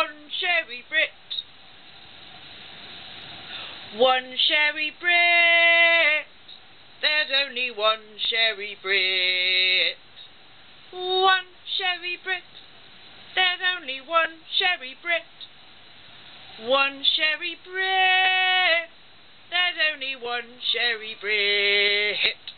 one Cherie Britt. One Cherie Britt. There's only one Cherie Britt. One Cherie Britt. There's only one Cherie Britt. One Cherie Britt. There's only one Cherie Britt.